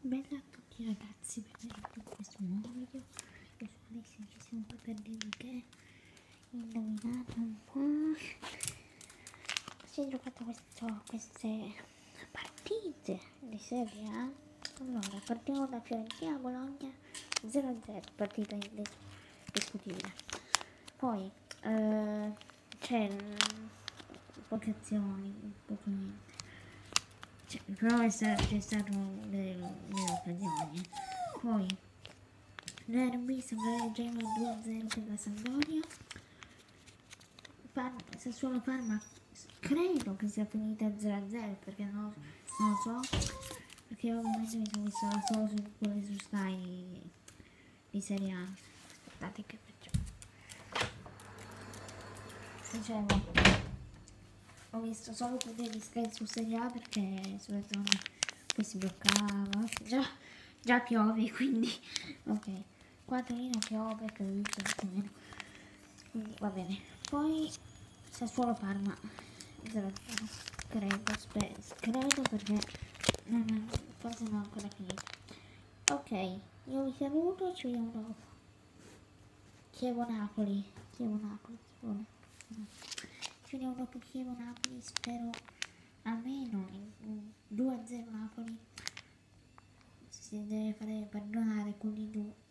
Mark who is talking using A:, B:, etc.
A: Bella a tutti ragazzi, benvenuti in questo nuovo video. Io sono Alessia, ci siamo qui per dirvi che indovinate un po'. Si è giocato queste partite di Serie A. Allora, partiamo da Fiorentina-Bologna 0-0, partita indiscutibile. Poi c'è poche azioni, poco niente. Però c'è stato delle occasioni. Poi Derby, Sampdoria Genoa 2-0 per la Sampdoria. Sassuolo Parma credo che sia finita 0-0 perché non lo so, perché ovviamente mi sono vista solo su quelle su Sky di Serie A. Aspettate che faccio. Dicevo, ho visto solo quelle di Sky su Serie A perché sulle zone poi si bloccava, già piove, quindi ok, qua a Torino piove, quindi va bene. Poi Sassuolo Parma 0-0, credo perché forse non è ancora finito. Ok, io vi saluto, ci vediamo dopo. Chievo-Napoli. Ci vediamo dopo Chievo-Napoli, spero almeno 2-0 Napoli. Si deve fare perdonare con i due.